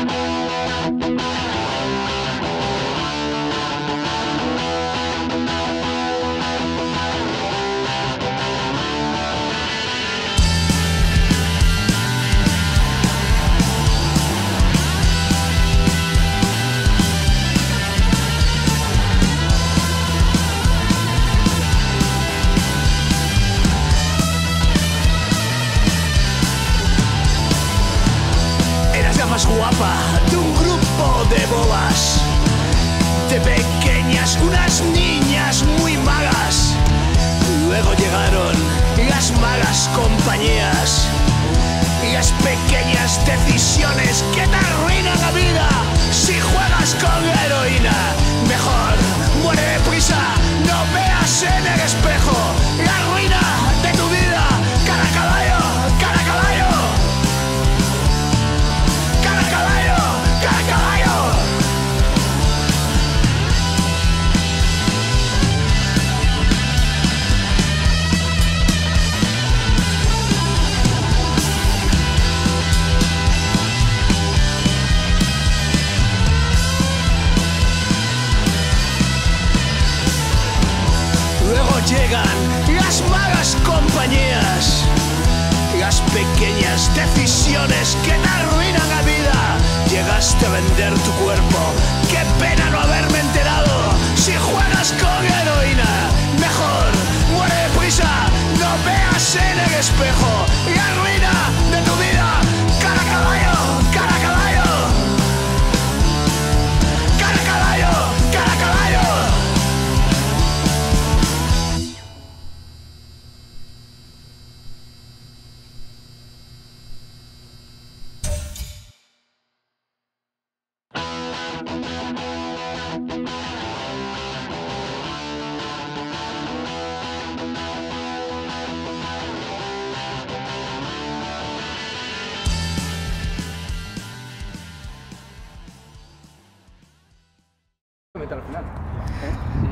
Más guapa de un grupo de bobas, de pequeñas, unas niñas muy magas. Luego llegaron las malas compañías y las pequeñas decisiones que te arruinan la vida. Si juegas con heroína, mejor muere deprisa. No veas en el espejo la ruina de tu vida. Cada caballo, cada caballo. Luego llegan las malas compañías, las pequeñas decisiones que te arruinan la vida. Llegaste a vender tu cuerpo, qué pena no haberme enterado. Si juegas con heroína, mejor muere deprisa. No veas en el espejo la ruina de tu vida. Cada caballo, cada caballo. Cada caballo, cada caballo. Al final.